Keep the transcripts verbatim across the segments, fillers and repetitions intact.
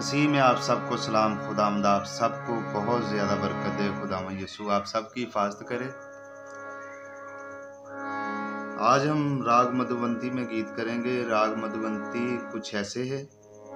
मसीह में आप सबको सलाम। खुदावंद आप सबको बहुत ज़्यादा बरकत दे। खुदावंद यीशु आप सबकी हिफाजत करे। आज हम राग मधुबंती में गीत करेंगे। राग मधुबंती कुछ ऐसे है,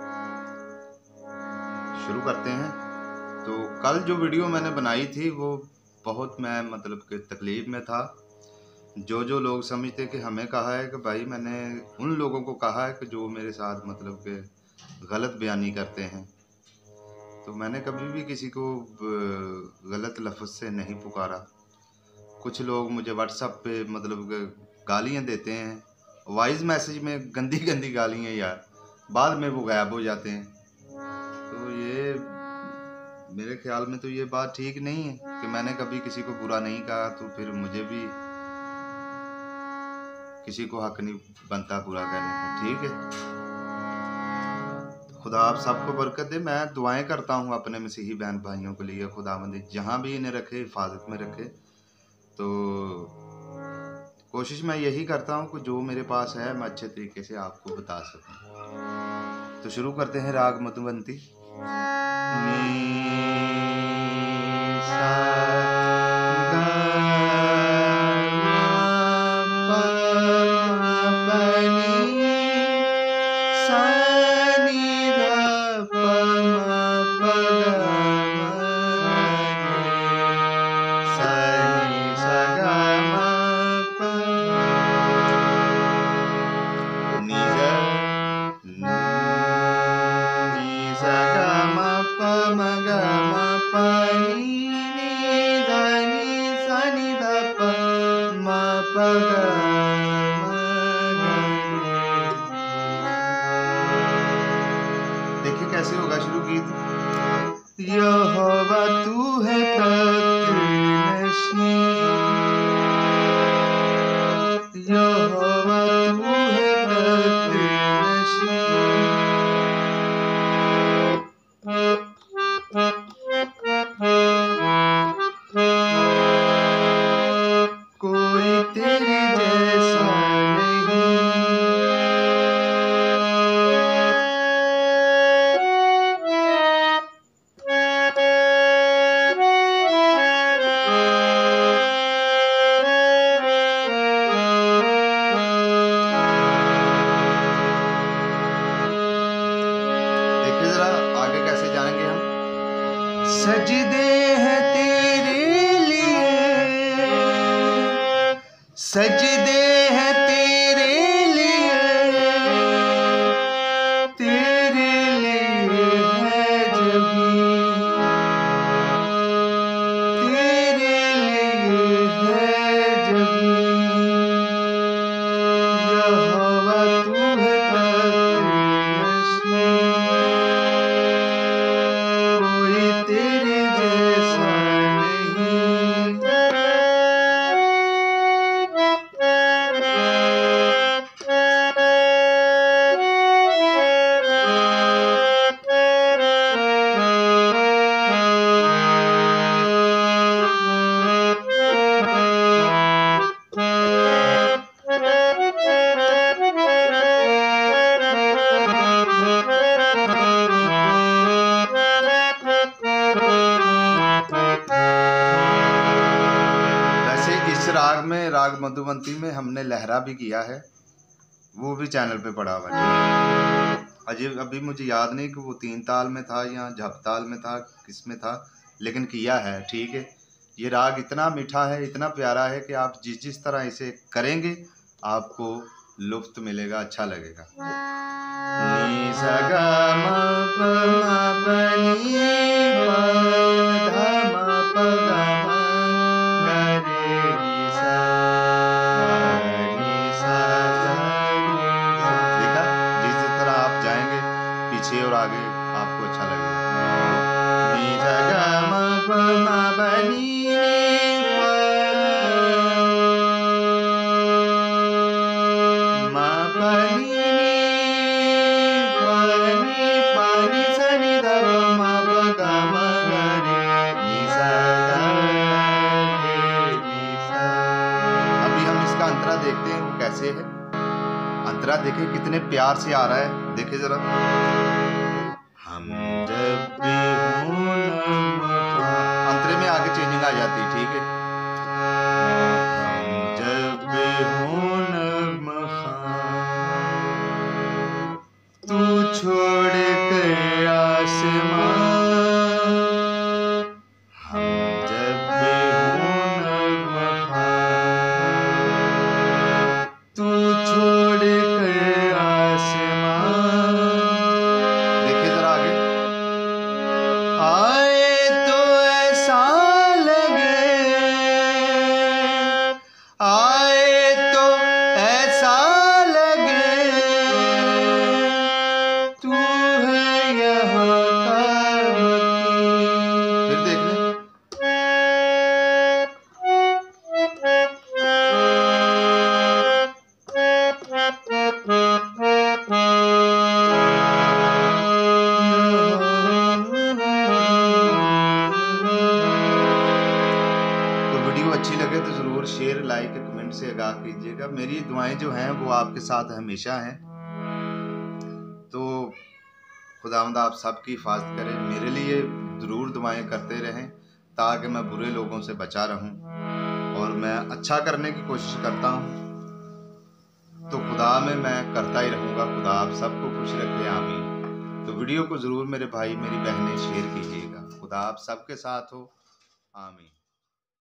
शुरू करते हैं। तो कल जो वीडियो मैंने बनाई थी वो बहुत मैं मतलब कि तकलीफ़ में था। जो जो लोग समझते कि हमें कहा है कि भाई, मैंने उन लोगों को कहा है कि जो मेरे साथ मतलब कि गलत बयानी करते हैं। तो मैंने कभी भी किसी को गलत लफ्ज़ से नहीं पुकारा। कुछ लोग मुझे व्हाट्सएप पे मतलब गालियाँ देते हैं, वॉइस मैसेज में गंदी गंदी गालियाँ यार, बाद में वो गायब हो जाते हैं। तो ये मेरे ख्याल में तो ये बात ठीक नहीं है कि मैंने कभी किसी को बुरा नहीं कहा, तो फिर मुझे भी किसी को हक नहीं बनता बुरा करने का। ठीक है, खुदा आप सबको बरकत दे। मैं दुआएं करता हूँ अपने मसीही बहन भाइयों के लिए। खुदावंद जहाँ भी इन्हें रखे, हिफाजत में रखे। तो कोशिश मैं यही करता हूँ कि जो मेरे पास है मैं अच्छे तरीके से आपको बता सकूँ। तो शुरू करते हैं राग मधुबंती। देखिए कैसे होगा शुरू गीत। यहोवा तू है तख्त-ए-नशीं, यहोवा तू है तख्त-ए-नशीं। कोई तेरे जैसा नहीं, सजदे हैं तेरे लिए, सजदे हैं तेरे लिए, तेरे लिए है जबीं, तेरे लिए है जबीं। यहोवा तू है तख्त-ए-नशीं, तेरे जैसा नहीं। राग में राग मधुबंती में हमने लहरा भी किया है, वो भी चैनल पे पड़ा हुआ है। अजय अभी मुझे याद नहीं कि वो तीन ताल में था या झप ताल में था, किस में था, लेकिन किया है। ठीक है, ये राग इतना मीठा है, इतना प्यारा है कि आप जिस जिस तरह इसे करेंगे आपको लुत्फ मिलेगा, अच्छा लगेगा। नी सा गा मा पा मा पा नी पा धा मा पा गा मा गा रे नी सा नी सा सा। देखा, जिस तरह आप जाएंगे पीछे और आगे आपको अच्छा लगेगा। नी सा गा मा पा मा पा नी मा पा नी देखते हैं वो कैसे है। अंतरा देखे कितने प्यार से आ रहा है, देखे जरा। हम चेंजिंग आ जाती है। ठीक है, हम जब हों नगमखां, तू छोड़ कर आसमां, हम जब हों नगमखां, तू छोड़ कर आसमां। देखिए जरा आगे, आए तो ऐसा लगे, आए तो ऐसा लगे, तू है यहाँ का वकील। फिर देख ले, वीडियो अच्छी लगे तो ज़रूर शेयर, लाइक, कमेंट से आगाह कीजिएगा। मेरी दुआएं जो हैं वो आपके साथ हमेशा हैं। तो खुदावंद आप सबकी हिफाजत करें, मेरे लिए ज़रूर दुआएं करते रहें ताकि मैं बुरे लोगों से बचा रहूं और मैं अच्छा करने की कोशिश करता हूं। तो खुदा में मैं करता ही रहूँगा। खुदा आप सबको खुश रखे, आमीन। तो वीडियो को ज़रूर मेरे भाई मेरी बहनें शेयर कीजिएगा। खुदा आप सबके साथ हो, आमीन।